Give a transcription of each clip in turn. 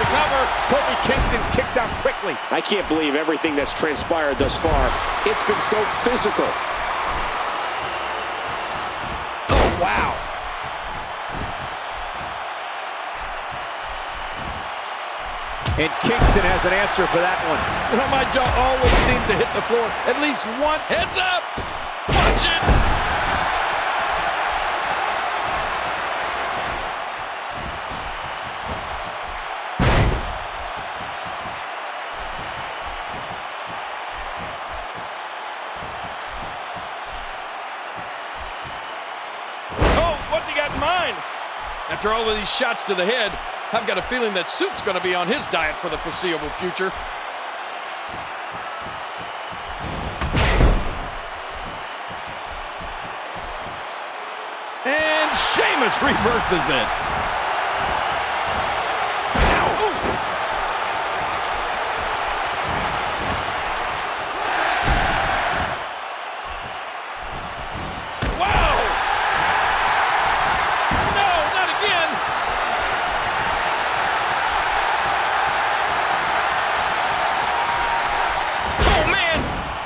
the cover. Kofi Kingston kicks out quickly. I can't believe everything that's transpired thus far. It's been so physical. Oh, wow. And Kingston has an answer for that one. You know, my jaw always seems to hit the floor at least one. Heads up! Watch it! Oh, what's he got in mind? After all of these shots to the head, I've got a feeling that Soup's going to be on his diet for the foreseeable future. And Sheamus reverses it. Wow! No, not again. Oh, man!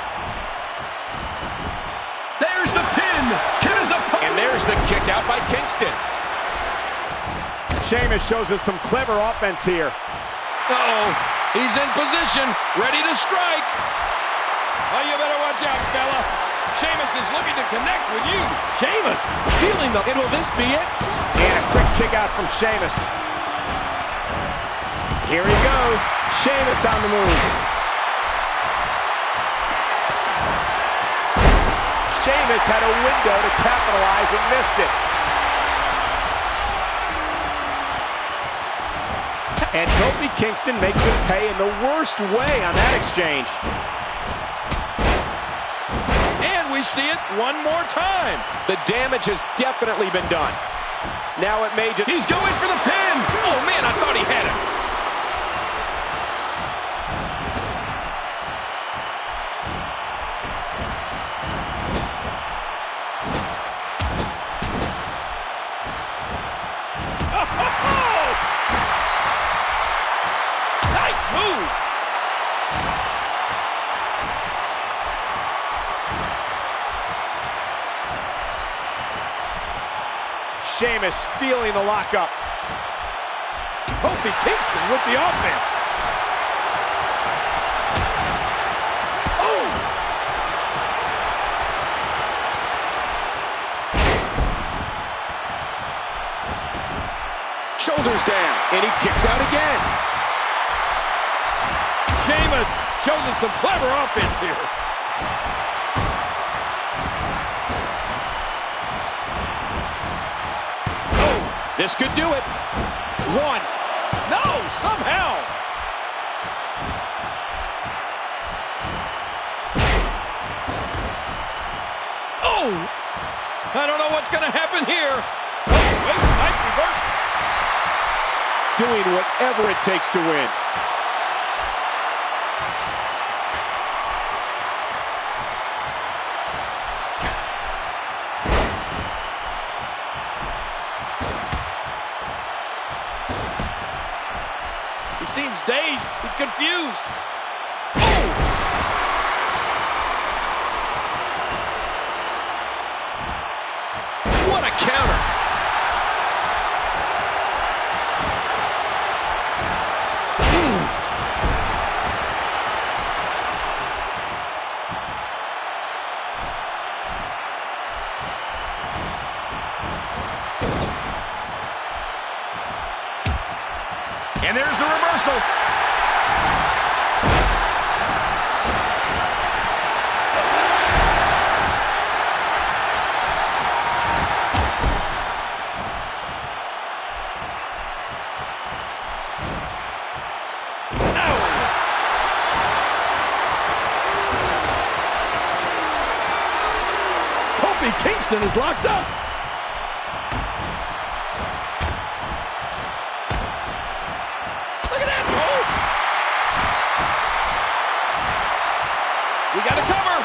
There's the pin! And there's the kick out by Kingston. Sheamus shows us some clever offense here. Uh-oh, he's in position, ready to strike. Oh, you better watch out, fella. Sheamus is looking to connect with you. Sheamus feeling the... And will this be it? And a quick kick out from Sheamus. Here he goes. Sheamus on the move. Sheamus had a window to capitalize and missed it. And Kofi Kingston makes him pay in the worst way on that exchange. And we see it one more time. The damage has definitely been done. Now it may just... He's going for the pin! Oh, man, I thought he had it. Move. Sheamus feeling the lockup. Kofi Kingston with the offense. Oh! Shoulders down, and he kicks out again. Sheamus shows us some clever offense here. Oh, this could do it. One. No, somehow. Oh, I don't know what's going to happen here. Oh, wait, nice reversal. Doing whatever it takes to win. He seems dazed. He's confused. Oh! What a counter. And there's the reversal. Kofi Kingston is locked up. We got a cover.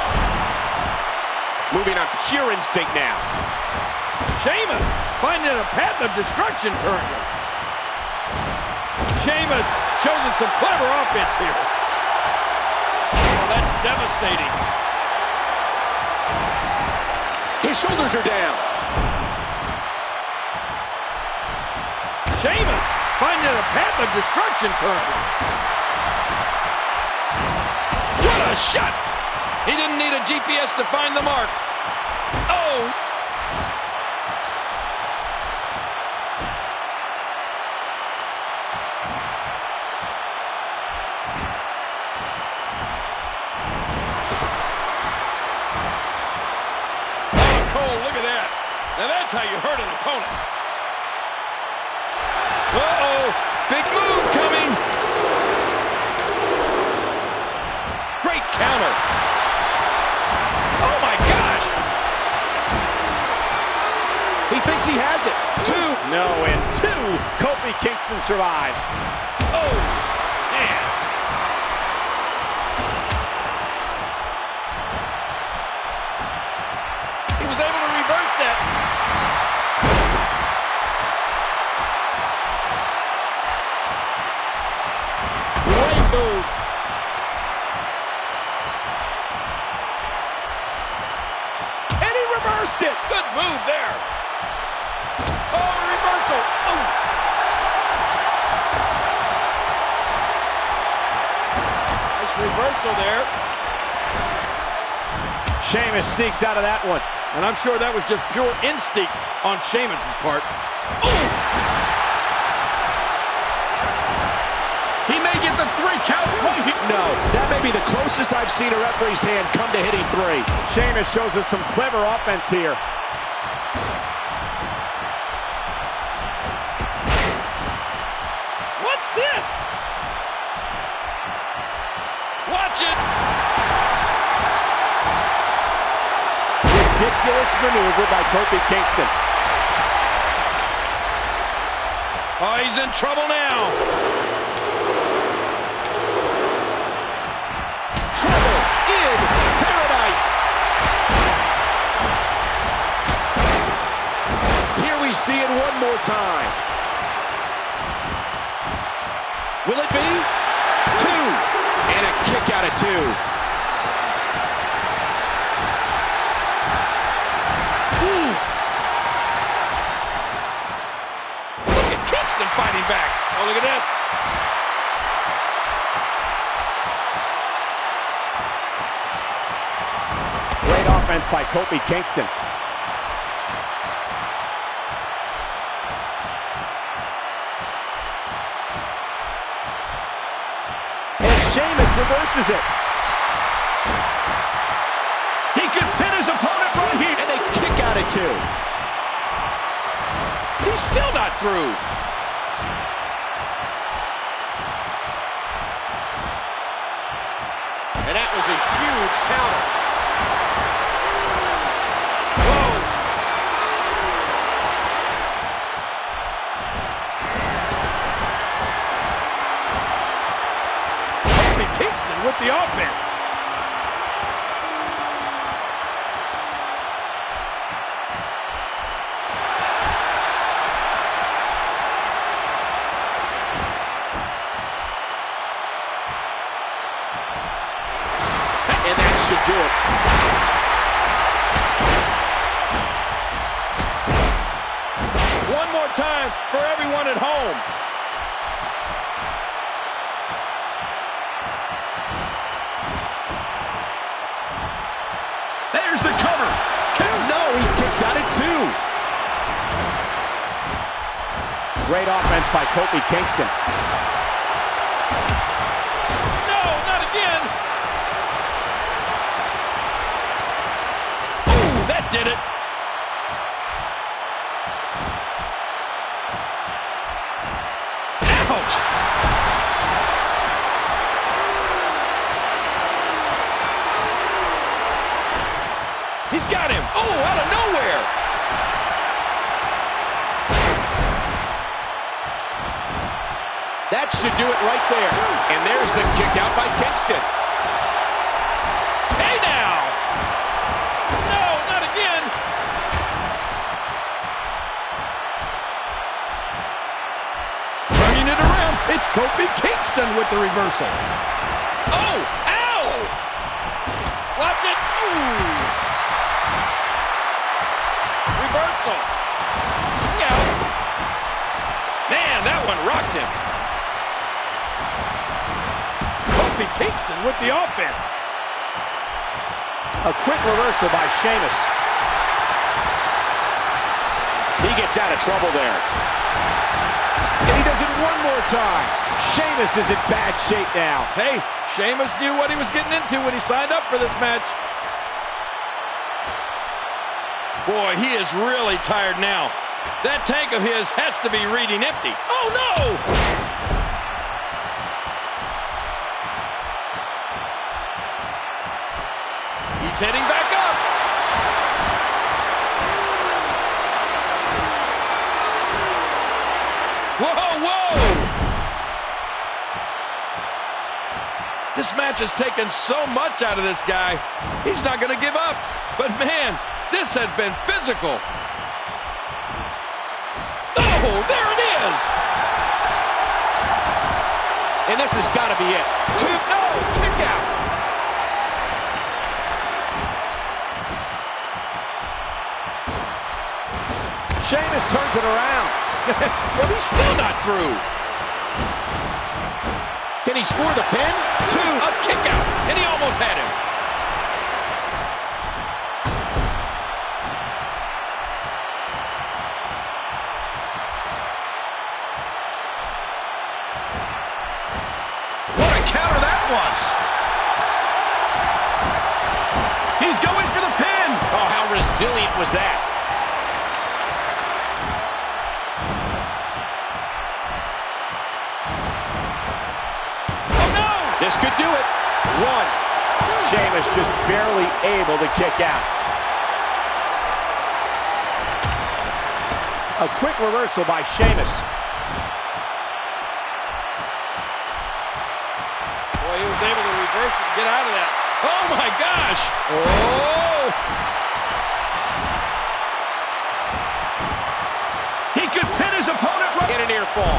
Moving on pure instinct now. Sheamus finding a path of destruction currently. Sheamus shows us some clever offense here. Oh, that's devastating. His shoulders are down. Sheamus finding a path of destruction currently. What a shot! He didn't need a GPS to find the mark. Oh! Oh, Cole, look at that. Now that's how you hurt an opponent. Uh-oh! Big move coming! Great counter! Oh my gosh! He thinks he has it. 2. No, and 2. Kofi Kingston survives. Oh, man. He was able to reverse that. Great move. And he reversed it. Good move there. Oh, reversal. Oh. Nice reversal there. Sheamus sneaks out of that one. And I'm sure that was just pure instinct on Sheamus's part. Oh! He may get the 3 count right here. No, that may be the closest I've seen a referee's hand come to hitting 3. Sheamus shows us some clever offense here. What's this? Watch it! Ridiculous maneuver by Kofi Kingston. Oh, he's in trouble now. Trouble in paradise. Here we see it one more time. Will it be? 2. And a kick out of 2. Fighting back. Oh, look at this. Great offense by Kofi Kingston. And Sheamus reverses it. He could pin his opponent right here. And they kick out at 2. He's still not through. And that was a huge counter. Whoa. Kofi Kingston with the offense. And that should do it. One more time for everyone at home. There's the cover. No, he kicks out at 2. Great offense by Kofi Kingston. No, not again. Ooh, that did it. Ouch. He's got him. Oh, out of nowhere. That should do it right there. And there's the kick out by Kingston. Hey now. No, not again. Turning it around. It's Kofi Kingston with the reversal. Oh, ow! Watch it. Ooh. Reversal. Look out. Man, that one rocked him. Kofi Kingston with the offense. A quick reversal by Sheamus. He gets out of trouble there. And he does it one more time. Sheamus is in bad shape now. Hey, Sheamus knew what he was getting into when he signed up for this match. Boy, he is really tired now. That tank of his has to be reading empty. Oh, no! He's heading back up. Whoa, whoa! This match has taken so much out of this guy. He's not going to give up. But man, this has been physical. Oh, there it is! And this has got to be it. No, kick out. Sheamus turns it around. Well, he's still not through. Can he score the pin? A kick out, and he almost had him. What a counter that was. He's going for the pin. Oh, how resilient was that? This could do it. One. Sheamus just barely able to kick out. A quick reversal by Sheamus. Boy, he was able to reverse it and get out of that. Oh, my gosh. Oh. He could pin his opponent right in a near fall.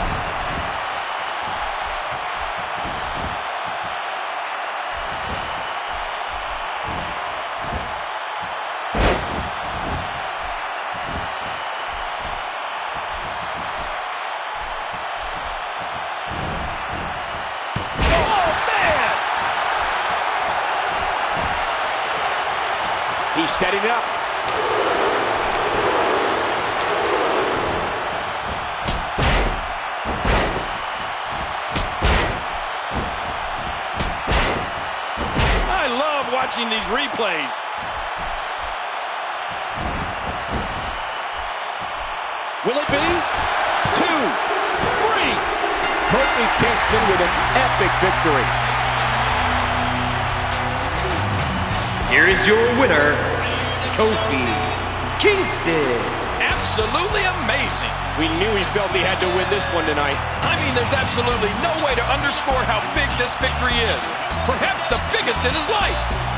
He's setting it up. I love watching these replays. Will it be? 2, 3. Kofi Kingston with an epic victory. Here is your winner, Kofi Kingston. Absolutely amazing. We knew he felt he had to win this one tonight. I mean, there's absolutely no way to underscore how big this victory is. Perhaps the biggest in his life.